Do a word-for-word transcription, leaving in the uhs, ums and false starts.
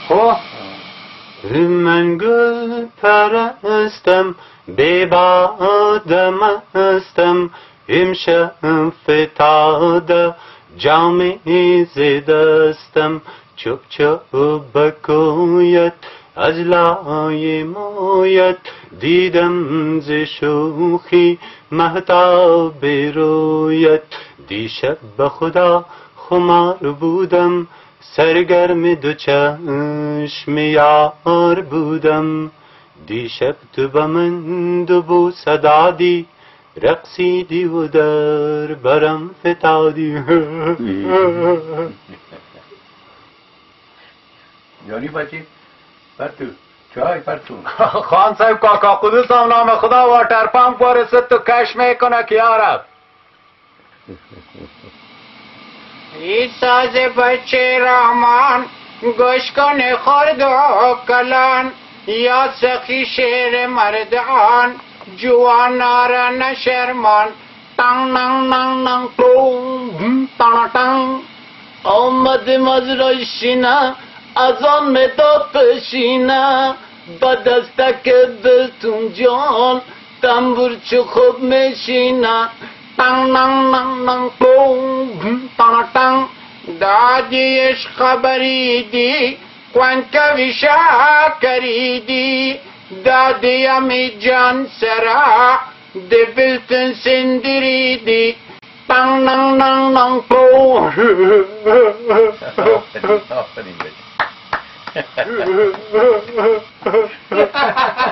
خب من گل پرستم به بادم هستم امشب فتاده جامی زدستم چوب چوب بکویت از لای مویت دیدم ز شوخی مهتاب رویت دیشب به خدا خمار بودم سرگرم دو چشم یار بودم دیشب تو به من دو بوسه دادی رقصیدی و در برم فتادی یعنی بچی پرتو چای پرتو خان صاحب کاکا قدوس هم نام خدا واتر پمپ ورسد تو کش میکنه که یارب ای ساز بچه رحمان گوش کن خرد و کلان یا سخی شیر مردان جوان را نشرمان تن نن نن نن تن تن آمدم از رایشینا از آن مدا پشینا با دستک دلتون جان تنبور چو خوب میشینا تن نن نن نن تن تن دادی عشق بریدی کوانکا ویشا کریدی دادی امی جان سرا دبلتن سندریدی تن نن نن نن آفرین بچی